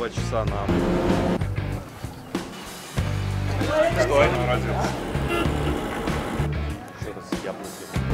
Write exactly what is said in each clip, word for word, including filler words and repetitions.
два часа на... Стой, молодец. Еще раз яблоки.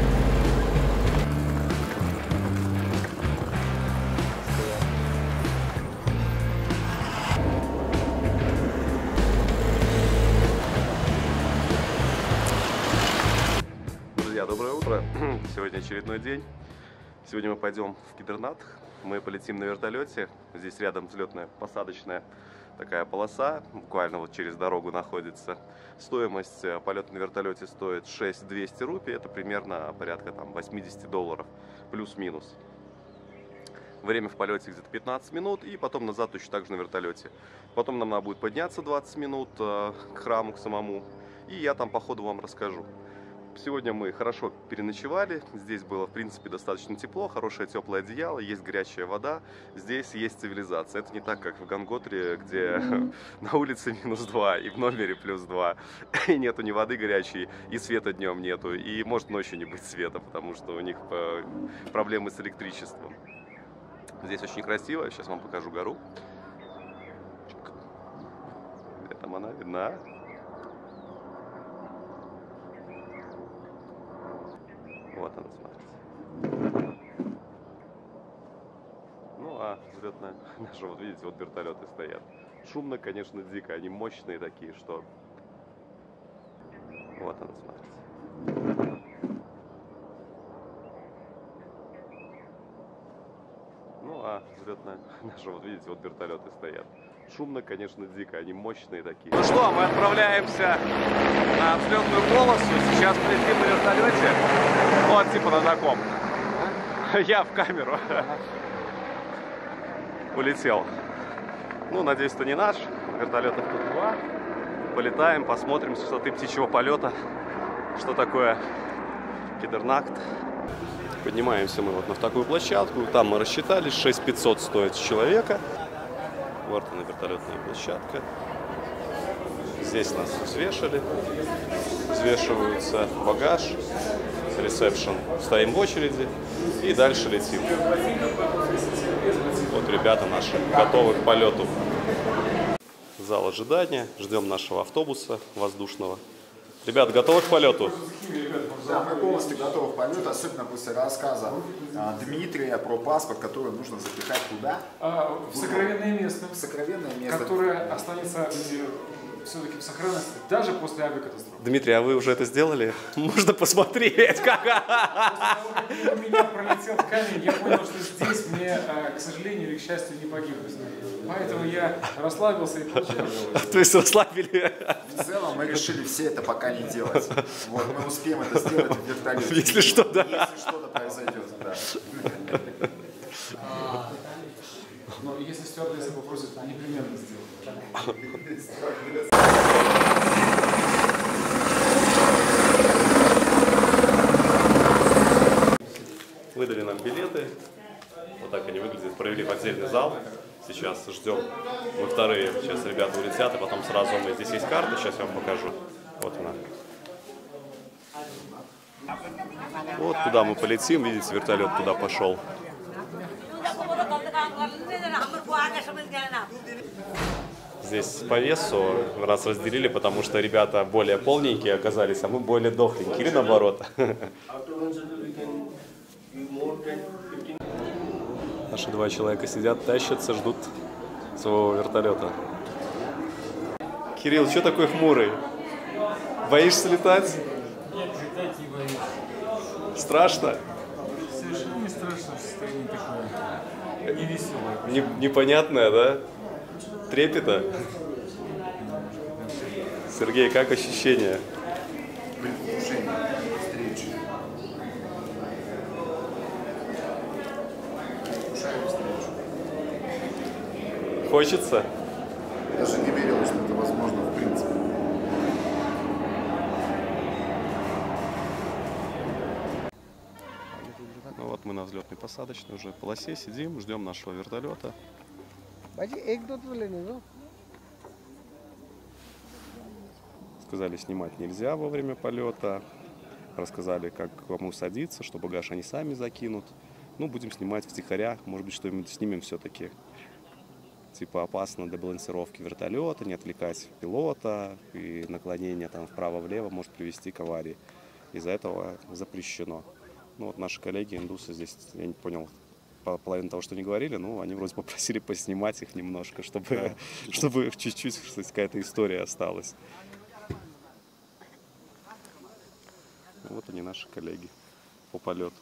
Друзья, доброе утро. Сегодня очередной день. Сегодня мы пойдем в Кедернат. Мы полетим на вертолете. Здесь рядом взлетная посадочная такая полоса, буквально вот через дорогу находится. Стоимость полета на вертолете стоит шесть тысяч двести рупий, это примерно порядка там восемьдесят долларов, плюс-минус. Время в полете где-то пятнадцать минут, и потом назад точно так же на вертолете. Потом нам надо будет подняться двадцать минут э, к храму, к самому, и я там по ходу вам расскажу. Сегодня мы хорошо переночевали, здесь было в принципе достаточно тепло, хорошее теплое одеяло, есть горячая вода, здесь есть цивилизация. Это не так, как в Ганготре, где на улице минус два и в номере плюс два, и нету ни воды горячей, и света днем нету, и может ночью не быть света, потому что у них проблемы с электричеством. Здесь очень красиво, сейчас вам покажу гору. Где там она видна? Вот она, смотрите. Ну, а взлетная наша, вот видите, вот вертолеты стоят. Шумно, конечно, дико, они мощные такие, что... Вот она, смотрите. Ну, а взлетная наша, вот видите, вот вертолеты стоят. Шумно, конечно, дико, они мощные такие. Ну что, мы отправляемся на взлетную полосу. Сейчас полетим на вертолете. Вот, типа на таком. Я в камеру. Улетел. Ну, надеюсь, это не наш. Вертолетов тут два. Полетаем, посмотрим с высоты птичьего полета, что такое Кедернат. Поднимаемся мы вот на такую площадку. Там мы рассчитались, шесть тысяч пятьсот стоит с человека. Вот она, вертолетная площадка. Здесь нас взвешивали. Взвешивается багаж, ресепшн. Стоим в очереди и дальше летим. Вот ребята наши готовы к полету. Зал ожидания. Ждем нашего автобуса воздушного. Ребята, готовы к полету? Да, мы полностью готовы к полету, особенно после рассказа а, Дмитрия про паспорт, который нужно запихать куда? А, в сокровенное место. В сокровенное место. Которое останется все-таки в сохранности даже после авиакатастрофы. Дмитрий, а вы уже это сделали? Можно посмотреть, как... После того, как у меня пролетел камень, я понял, что здесь мне, к сожалению или к счастью, не погибнуть. Поэтому я расслабился и получил. То есть расслабили? В целом мы решили все это пока не делать. Вот, мы успеем это сделать в вертолете. Если что, да. Если что-то произойдет, да. Но если стюардесса попросит, непременно сделать. Выдали нам билеты. Вот так они выглядят. Провели в отдельный зал. Сейчас ждем. Мы вторые. Сейчас ребята улетят, и потом сразу мы. Здесь есть карта, сейчас я вам покажу. Вот она. Вот куда мы полетим. Видите, вертолет туда пошел. Здесь по весу нас разделили, потому что ребята более полненькие оказались, а мы более дохленькие. Или наоборот. Наши два человека сидят, тащатся, ждут своего вертолета. Кирилл, что такой хмурый? Боишься летать? Нет, летать не боюсь. Страшно? Совершенно не страшно, состояние такое. Не веселое. Не, непонятное, да? Трепета? Сергей, как ощущения? Хочется? Я даже не верил, что это возможно в принципе. Ну вот мы на взлетной посадочной уже полосе сидим, ждем нашего вертолета. Сказали, снимать нельзя во время полета. Рассказали, как кому садиться, что багаж они сами закинут. Ну, будем снимать втихаря. Может быть, что-нибудь снимем все-таки. типа опасно для балансировки вертолета, не отвлекать пилота, и наклонение там вправо-влево может привести к аварии. Из-за этого запрещено. Ну вот наши коллеги, индусы здесь, я не понял половину того, что они говорили, ну они вроде попросили поснимать их немножко, чтобы, чтобы чуть-чуть, кстати, какая-то история осталась. Вот они, наши коллеги по полету.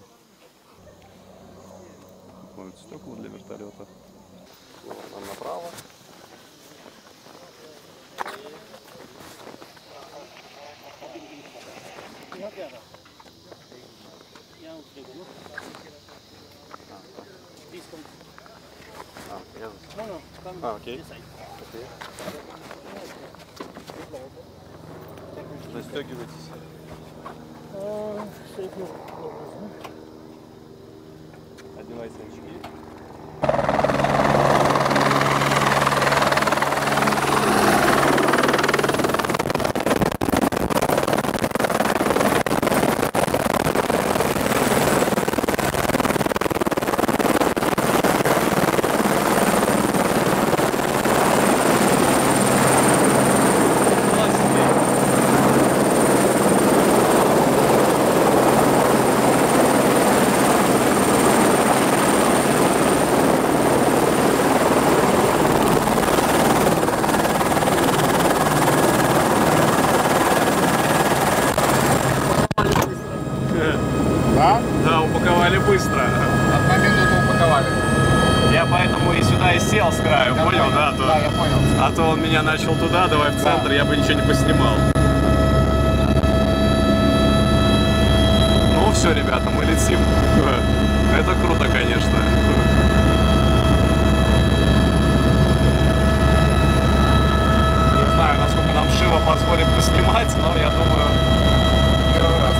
Вот стекла для вертолета. Нам направо. А, я... а, окей. окей. Застегивайтесь. Одевайте очки. Да, упаковали быстро. Одна минута упаковали. Я поэтому и сюда и сел с краю, Я понял, понял. да? То... Да, я понял. А то он меня начал туда, давай в центр, да. Я бы ничего не поснимал. Ну все, ребята, мы летим. Это круто, конечно. Не знаю, насколько нам Шива позволит поснимать, но я думаю... Первый раз.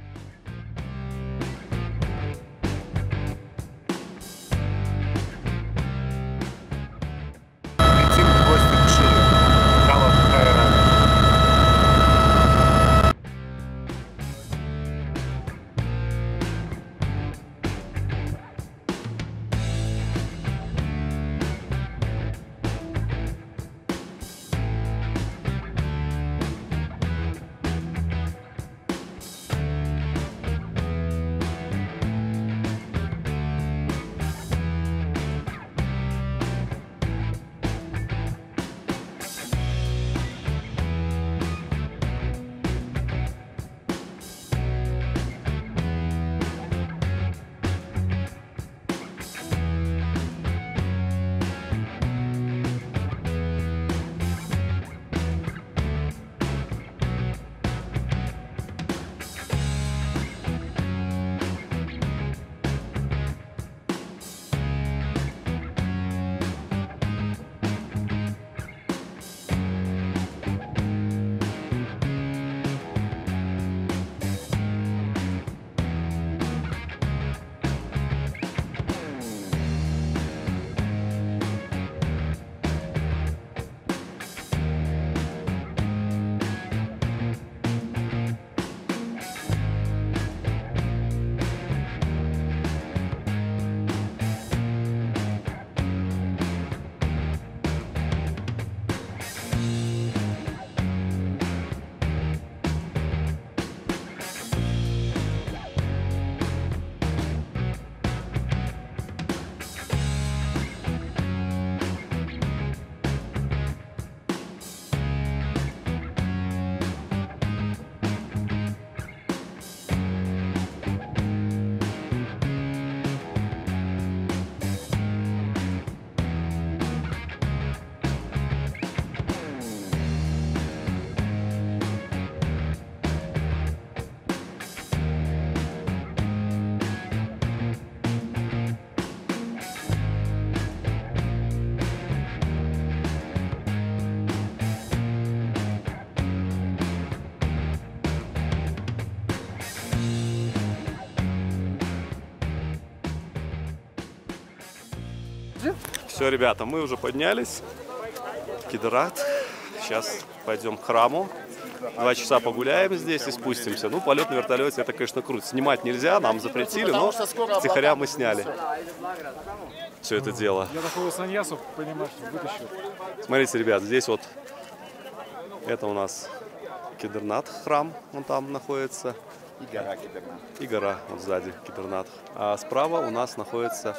Все, ребята, мы уже поднялись. Кедрат. Сейчас пойдем к храму. два часа погуляем здесь и спустимся. Ну, полет на вертолете, это, конечно, круто. Снимать нельзя, нам запретили, но втихаря мы сняли все это дело. Я такого саньясу, понимаешь, вытащил. Смотрите, ребят, здесь вот это у нас Кедернат храм, он там находится. И гора Кедернат. И гора вот сзади, Кедернат. А справа у нас находится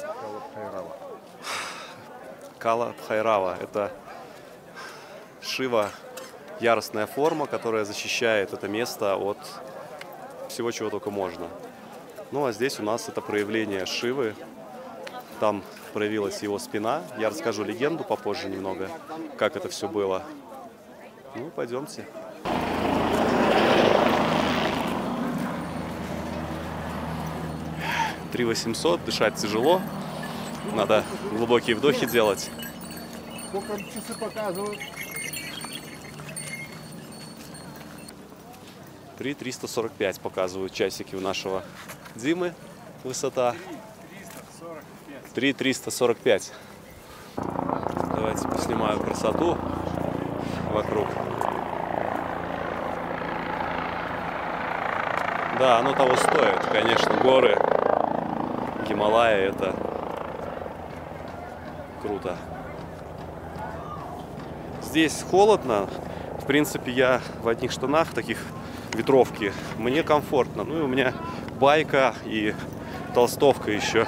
Кала Бхайрава. Это Шива, яростная форма, которая защищает это место от всего, чего только можно. Ну а здесь у нас это проявление Шивы. Там проявилась его спина. Я расскажу легенду попозже немного, как это все было. Ну, пойдемте. три восемьсот, дышать тяжело. Надо глубокие вдохи делать. Сколько часы показывают? три триста сорок пять показывают часики у нашего Димы. Высота. три триста сорок пять. Давайте поснимаю красоту вокруг. Да, оно того стоит. Конечно, горы Гималая — это круто. Здесь холодно. В принципе, я в одних штанах, таких ветровки. Мне комфортно. Ну и у меня байка и толстовка еще.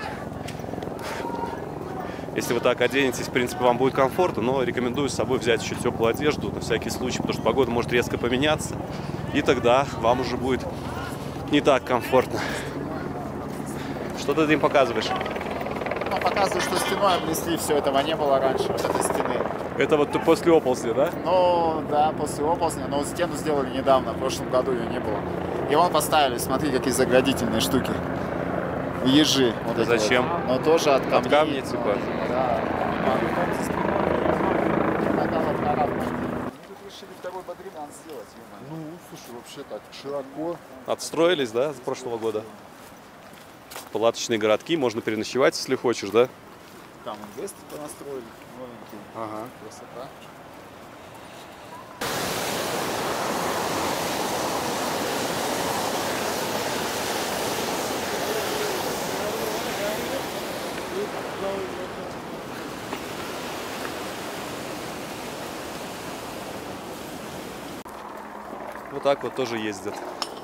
Если вы так оденетесь, в принципе, вам будет комфортно, но рекомендую с собой взять еще теплую одежду на всякий случай, потому что погода может резко поменяться, и тогда вам уже будет не так комфортно. Что ты им показываешь? Ну, показываю, что стеной обнесли, все этого не было раньше, вот этой стены. Это вот после оползня, да? Ну, да, после оползня, но стену сделали недавно, в прошлом году ее не было. И вон поставили, смотри, какие заградительные штуки. Ежи. Вот эти Зачем? Вот. Но тоже от камней. От камней, типа? Да. Тут решили второй Бадриман сделать. Ну, слушай, вообще так широко. Отстроились, да, с прошлого года? Палаточные городки, можно переночевать, если хочешь, да? Там инвесты понастроили, новенькие. Ага. Красота. Вот так вот тоже ездят.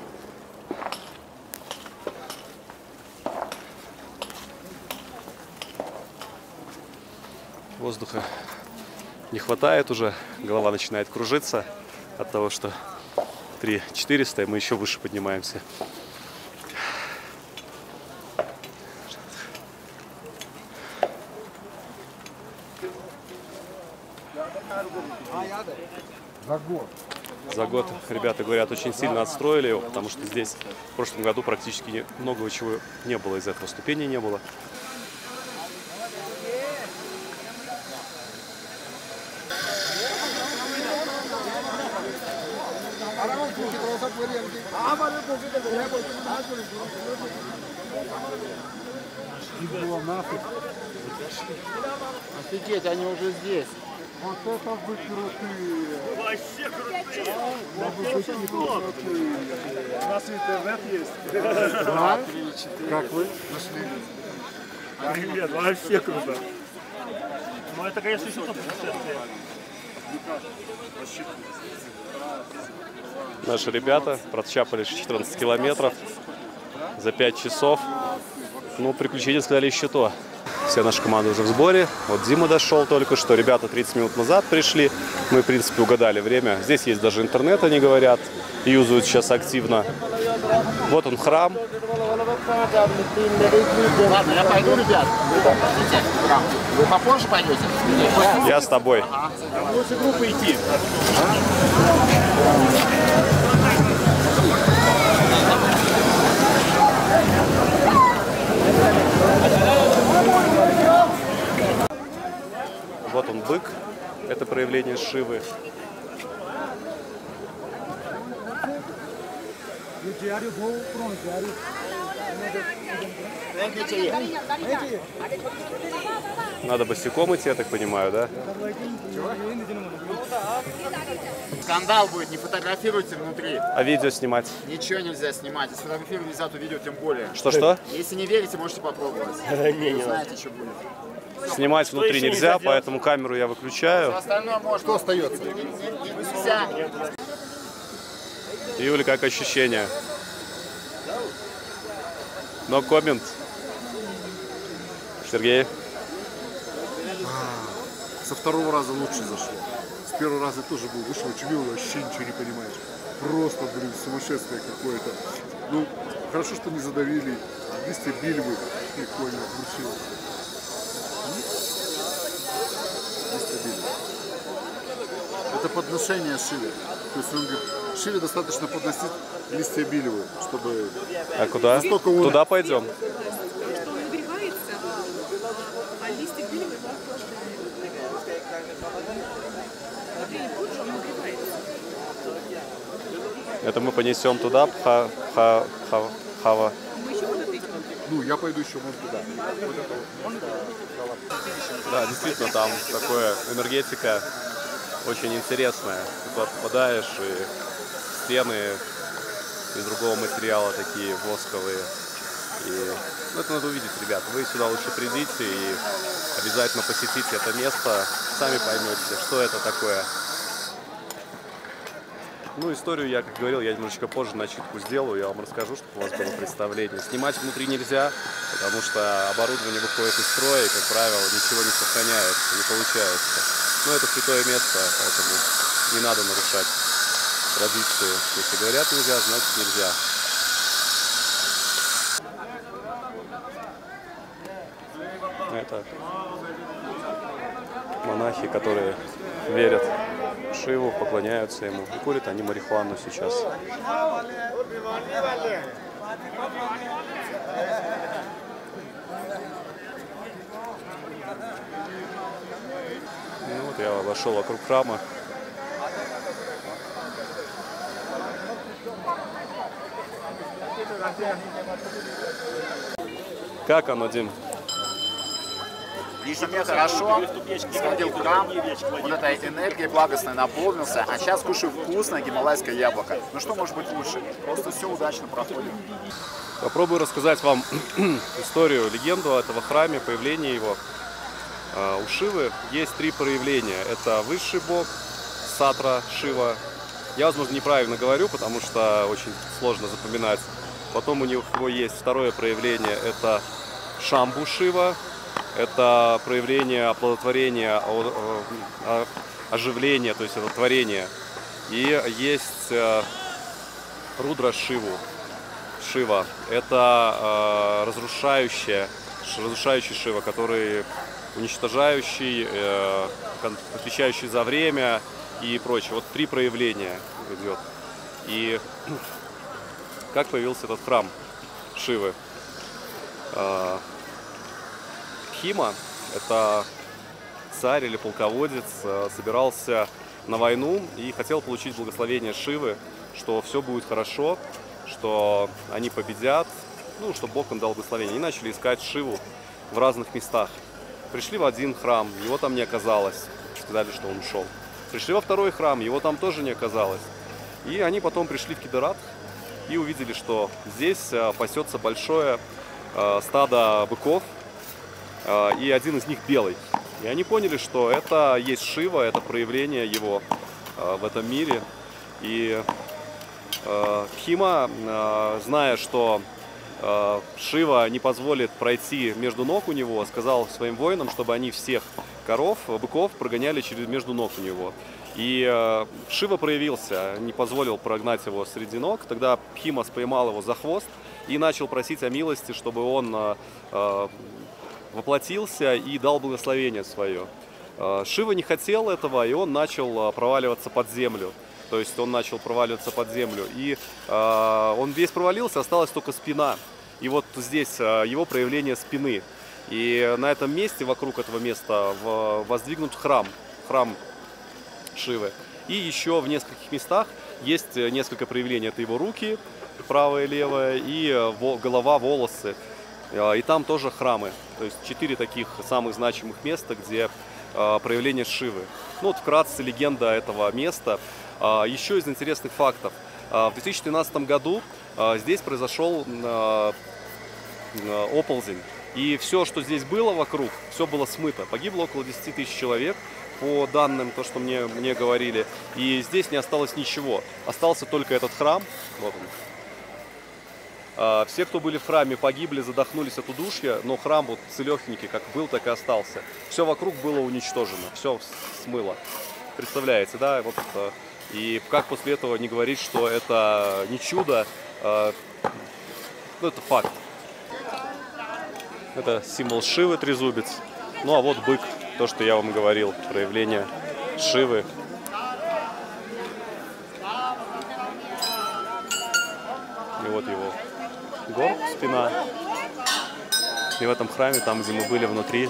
Воздуха не хватает уже, голова начинает кружиться от того, что три четыреста, и мы еще выше поднимаемся. За год. За год, ребята говорят, очень сильно отстроили его, потому что здесь в прошлом году практически не, много чего не было из этого, ступеней не было. Офигеть, они уже здесь. Вот это вы крутые. Вообще крутые. У нас интернет есть. Да? Как вы? Привет, вообще круто. Ну это, конечно, еще то путешествие. Наши ребята прочапали четырнадцать километров за пять часов. Ну, приключения, сказали, еще то. Вся наша команда уже в сборе. Вот Дима дошел только что. Ребята тридцать минут назад пришли. Мы, в принципе, угадали время. Здесь есть даже интернет, они говорят. Юзают сейчас активно. Вот он, храм. Ладно, я пойду, ребят. Вы попозже пойдете? Я с тобой. Лучше группы идти. Вот он, бык. Это проявление Шивы. Thank you. Надо босиком идти, я так понимаю, да? Скандал будет, не фотографируйте внутри. А видео снимать? Ничего нельзя снимать. Если фотографировать нельзя, то видео тем более. Что-что? Если не верите, можете попробовать. Вы знаете, что будет. Снимать внутри нельзя, поэтому камеру я выключаю. Остальное можно. Что остается? Нельзя. Юля, как ощущения? Но коммент. Сергей? Со второго раза лучше зашло. С первого раза тоже был, вышел, очевидно, вообще ничего не понимаешь. Просто, блин, сумасшествие какое-то. Ну, хорошо, что не задавили. Листья бильвы, прикольно, вручил. Листья бильвы. Это подношение Шиве. То есть он говорит, Шиве достаточно подносить листья бильвы, чтобы... А куда? Настолько он- Туда пойдем. Что он нагревается, а листья бильвы позже он нагревается. Это мы понесем туда, ха, ха, ха, хава. Мы еще куда-то идем. Ну, я пойду еще, может, туда. Да, действительно, там такая энергетика очень интересная. Ты туда попадаешь, и стены из другого материала такие восковые. И, ну, это надо увидеть, ребят. Вы сюда лучше придите и обязательно посетите это место. Сами поймете, что это такое. Ну, историю я, как говорил, я немножечко позже начитку сделаю, я вам расскажу, чтобы у вас было представление. Снимать внутри нельзя, потому что оборудование выходит из строя, и, как правило, ничего не сохраняется, не получается. Но это святое место, поэтому не надо нарушать традиции. Если говорят нельзя, значит нельзя. Это монахи, которые верят в Шиву, поклоняются ему. И курят они марихуану сейчас. Ну вот я обошел вокруг храма. Как оно, Дим? Лично мне хорошо, сходил в храм, вот этой энергией благостной наполнился, а сейчас кушаю вкусное гималайское яблоко. Ну что может быть лучше? Просто все удачно проходит. Попробую рассказать вам историю, легенду о этого храме, появление его. У Шивы есть три проявления. Это высший бог, Сатра Шива. Я, возможно, неправильно говорю, потому что очень сложно запоминать. Потом у него есть второе проявление, это Шамбу Шива. Это проявление оплодотворения, оживления, то есть это творение. И есть Рудра Шиву. Шива. Это разрушающая, разрушающий Шива, который уничтожающий, отвечающий за время и прочее. Вот три проявления идет. И как появился этот храм Шивы? Пхима, это царь или полководец, собирался на войну и хотел получить благословение Шивы, что все будет хорошо, что они победят, ну, чтобы Бог им дал благословение. И начали искать Шиву в разных местах. Пришли в один храм, его там не оказалось, сказали, что он ушел. Пришли во второй храм, его там тоже не оказалось. И они потом пришли в Кедарат и увидели, что здесь пасется большое стадо быков, и один из них белый. И они поняли, что это есть Шива, это проявление его в этом мире. И Пхима, зная, что Шива не позволит пройти между ног у него, сказал своим воинам, чтобы они всех коров, быков прогоняли через между ног у него. И Шива проявился, не позволил прогнать его среди ног. Тогда Пхима поймал его за хвост и начал просить о милости, чтобы он воплотился и дал благословение свое. Шива не хотел этого, и он начал проваливаться под землю. То есть он начал проваливаться под землю. И э, он весь провалился, осталась только спина. И вот здесь э, его проявление спины. И на этом месте, вокруг этого места, в, воздвигнут храм. Храм Шивы. И еще в нескольких местах есть несколько проявлений. Это его руки, правая и левая, и во, голова, волосы. И там тоже храмы. То есть четыре таких самых значимых места, где проявление Шивы. Ну вот вкратце легенда этого места. Еще из интересных фактов. В две тысячи тринадцатом году здесь произошел оползень. И все, что здесь было вокруг, все было смыто. Погибло около десяти тысяч человек, по данным, то, что мне, мне говорили. И здесь не осталось ничего. Остался только этот храм. Вот он. Все, кто были в храме, погибли, задохнулись от удушья, но храм вот целехенький, как был, так и остался. Все вокруг было уничтожено, все смыло. Представляете, да? Вот, и как после этого не говорить, что это не чудо, ну, это факт. Это символ Шивы, трезубец. Ну а вот бык, то, что я вам говорил, проявление Шивы. И вот его горб, спина. И в этом храме, там, где мы были внутри,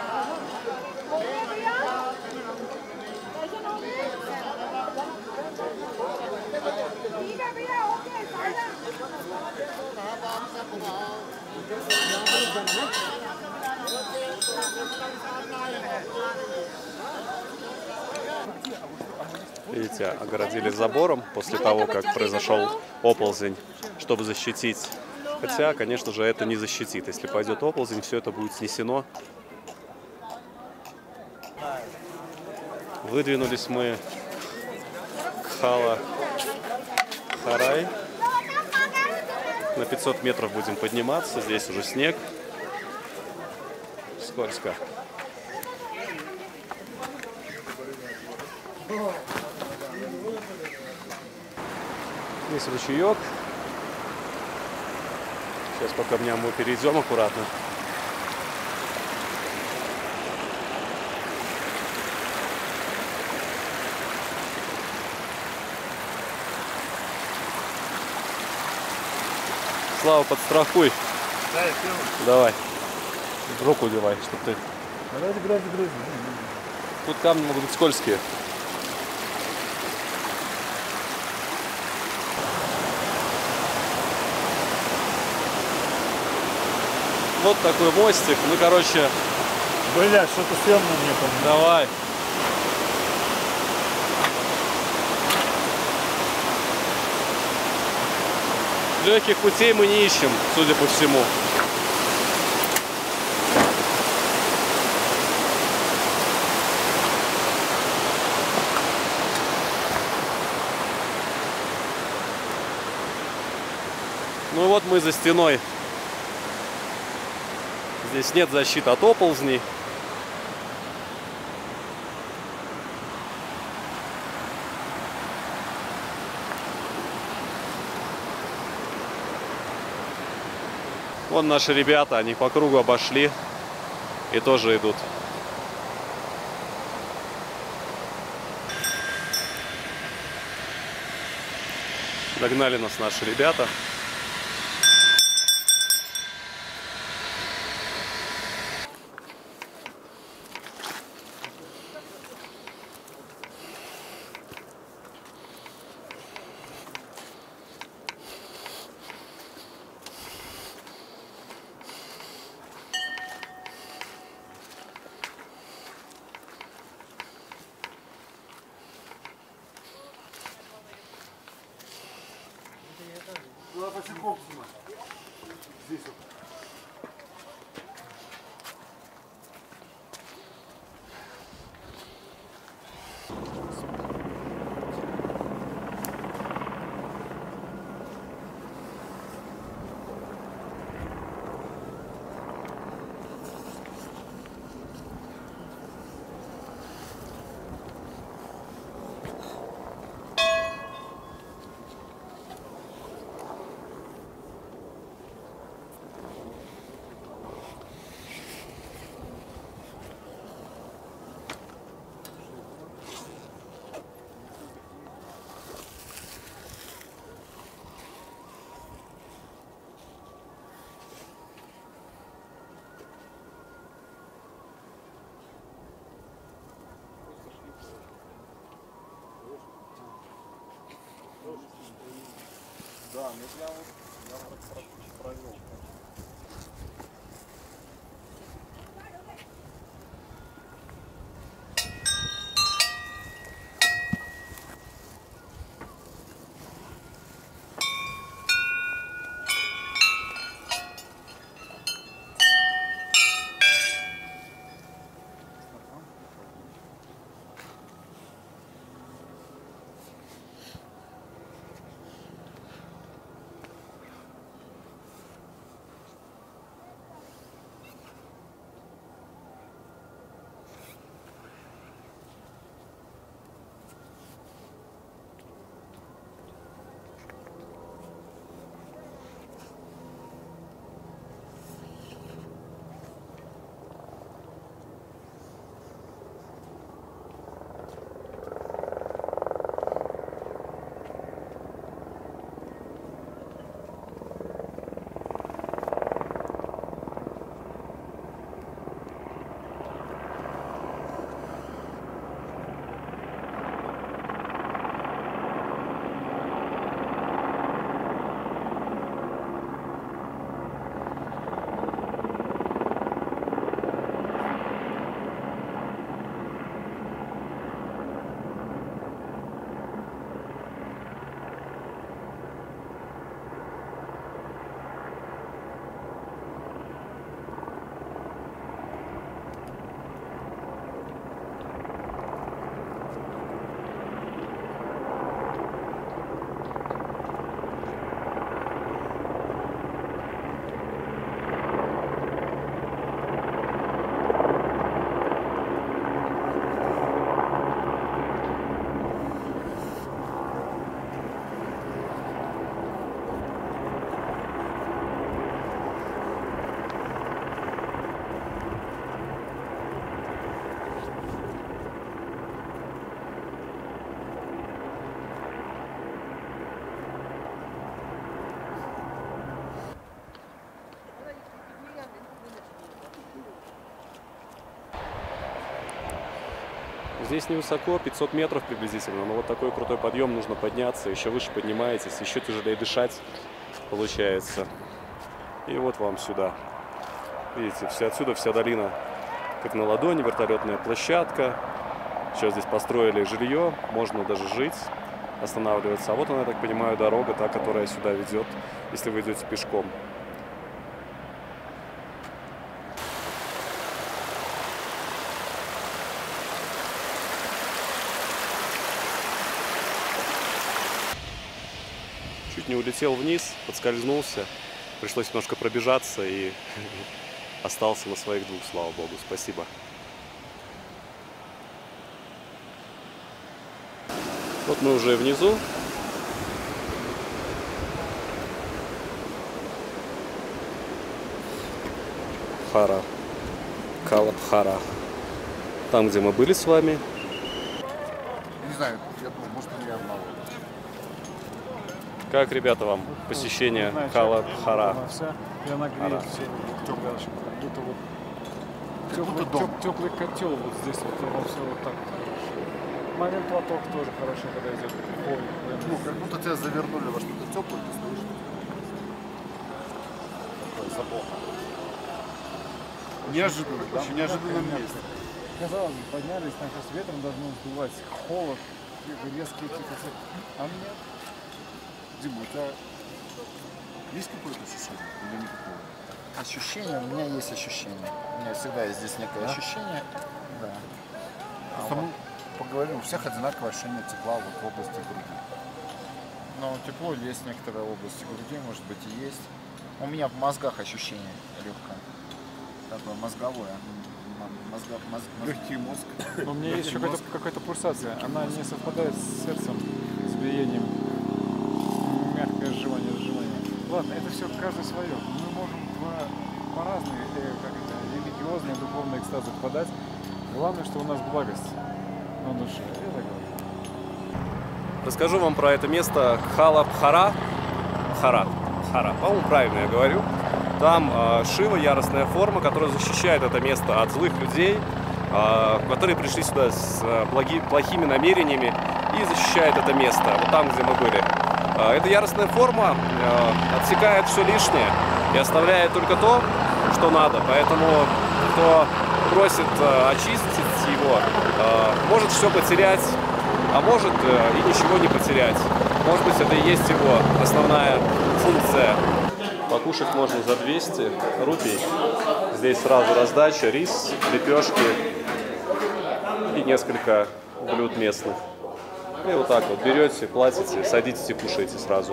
видите, огородили забором после того, как произошел оползень, чтобы защитить. Хотя, конечно же, это не защитит. Если пойдет оползень, все это будет снесено. Выдвинулись мы к Хала-Харай. На пятьсот метров будем подниматься. Здесь уже снег. Скользко. Здесь ручеек. Сейчас пока меня мы перейдем аккуратно. Слава, подстрахуй. Да, я первый. Давай. Руку девай, чтобы ты... Давай, грязь, грязь. Тут камни могут быть скользкие. Вот такой мостик. Ну, короче... Бля, что-то съемно мне там. Давай. Легких путей мы не ищем, судя по всему. Ну вот мы за стеной. Здесь нет защиты от оползней. Вон наши ребята, они по кругу обошли и тоже идут. Догнали нас наши ребята. Здесь вот. Да, ну я вот, я вот провел. Здесь невысоко, пятьсот метров приблизительно, но вот такой крутой подъем, нужно подняться, еще выше поднимаетесь, еще тяжелее дышать получается. И вот вам сюда. Видите, все отсюда вся долина как на ладони, вертолетная площадка. Сейчас здесь построили жилье, можно даже жить, останавливаться. А вот она, я так понимаю, дорога, та, которая сюда ведет, если вы идете пешком. Чуть не улетел вниз, подскользнулся, пришлось немножко пробежаться и остался на своих двух, слава богу. Спасибо. Вот мы уже внизу. Хара. Калабхара. Там, где мы были с вами. Не знаю, я думаю, может, не одного. Как, ребята, вам посещение Калабхара? Я нагрею все теплое, как будто вот теплый, теп, теплый котел вот здесь вот, оно все вот так. Момент лоток тоже хорошо, когда идет. Ну, как будто тебя завернули во что-то теплое, ты слышишь? Такой запах. Неожиданно, да? Очень неожиданном месте. Казалось бы, поднялись, там сейчас ветром должно сдувать, холод, резкие какие-то. А нет. Дима, у тебя есть какое-то ощущение или никакого? Ощущение, у меня есть ощущение. У меня всегда есть здесь некое Да? ощущение. Да. Просто мы поговорим, у всех одинаковое ощущение тепла вот в области груди. Но тепло есть в некоторой области груди, может быть, и есть. У меня в мозгах ощущение легкое. Такое мозговое. Мозга, мозг, мозг... Легкий мозг. Но у меня есть еще какая-то, какая-то пульсация. Она не совпадает с сердцем, с биением. Мягкое сжимание, разжимание. Ладно, это все каждый свое. Мы можем в, по разные, э, как это, религиозные, духовные экстазы впадать. Главное, что у нас благость на душе. Я так говорю. Расскажу вам про это место Калабхара. Хара. Хара. По-моему, правильно я говорю. Там э, Шива, яростная форма, которая защищает это место от злых людей, э, которые пришли сюда с э, благи, плохими намерениями и защищает это место. Вот там, где мы были. Э, эта яростная форма э, отсекает все лишнее и оставляет только то, что надо. Поэтому кто просит э, очистить его, э, может все потерять, а может э, и ничего не потерять. Может быть, это и есть его основная функция. Покушать можно за двести рупий. Здесь сразу раздача, рис, лепешки и несколько блюд местных. И вот так вот берете, платите, садитесь и кушаете сразу.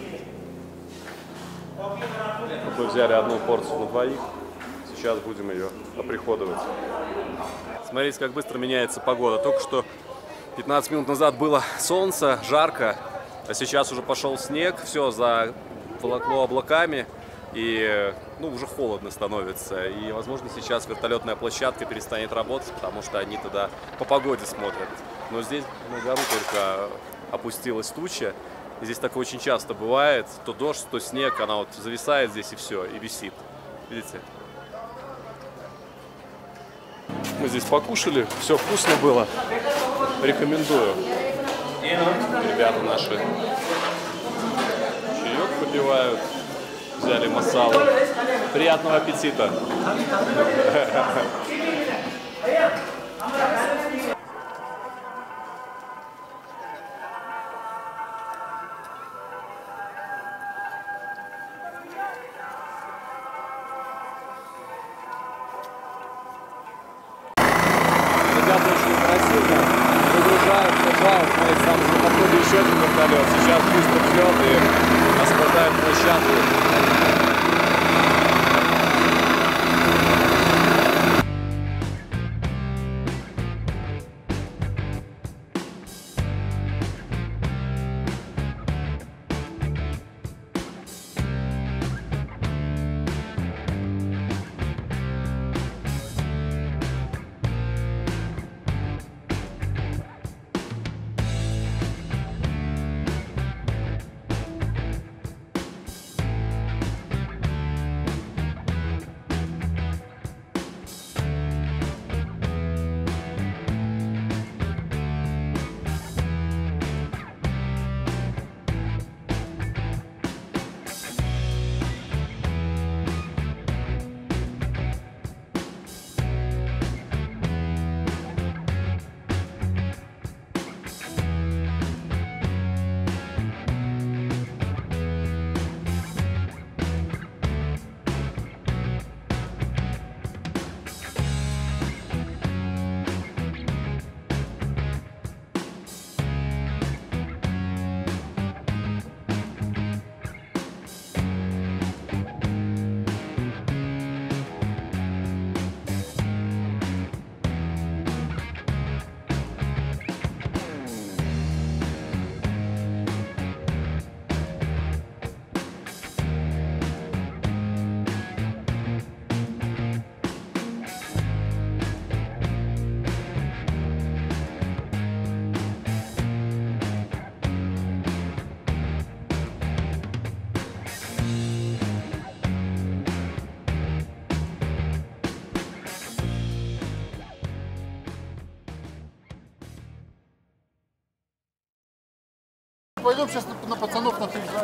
Мы взяли одну порцию на двоих. Сейчас будем ее оприходовать. Смотрите, как быстро меняется погода. Только что пятнадцать минут назад было солнце, жарко, а сейчас уже пошел снег. Все заволокло облаками. И ну, уже холодно становится. И, возможно, сейчас вертолетная площадка перестанет работать, потому что они туда по погоде смотрят. Но здесь на гору только опустилась туча. И здесь такое очень часто бывает. То дождь, то снег. Она вот зависает здесь и все, и висит. Видите? Мы здесь покушали. Все вкусно было. Рекомендую. Ребята наши чаек попивают. Взяли масалу. Приятного аппетита! Ребята очень красиво выгружают, сажают. Смотрите, там уже подходит еще один вертолет. Сейчас быстро взлет и освобождает площадку. Пойдем сейчас на, на пацанов на приезжать.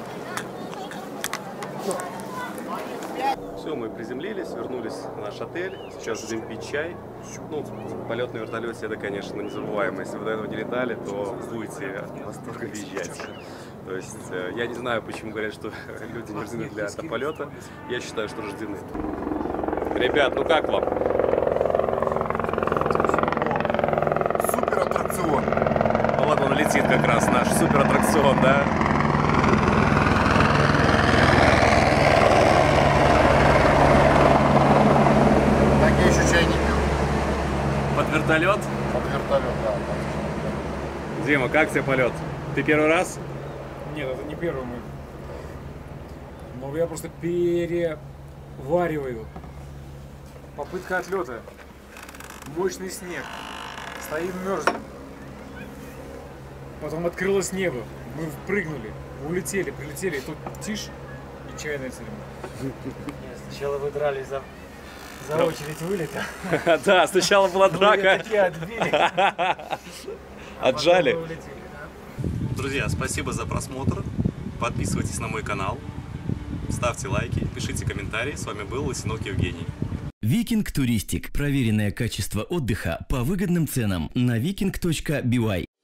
Все, мы приземлились, вернулись в наш отель. Сейчас будем пить чай. Ну, полет на вертолете — это, конечно, незабываемо. Если вы до этого не летали, то будете от восторга визжать. То есть, я не знаю, почему говорят, что люди не рождены для этого полета. Я считаю, что рождены. Ребят, ну как вам? Супер аттракцион. Ну вот он летит как раз, наш супер аттракцион, да? Так я еще чай не пил. Под вертолет? Под вертолет, да. Дима, как тебе полет? Ты первый раз? Нет, это не первый мой. Но я просто перевариваю. Попытка отлета. Мощный снег. Стоим, мерзнем. Потом открылось небо. Мы впрыгнули, улетели, прилетели. И тут тишь и чайная церемония. Сначала вы дрались за, за очередь вылета. Да, сначала была драка. Такие отбили. Отжали. Друзья, спасибо за просмотр. Подписывайтесь на мой канал. Ставьте лайки, пишите комментарии. С вами был Лысенок Евгений. Викинг Туристик. Проверенное качество отдыха по выгодным ценам на викинг точка би уай.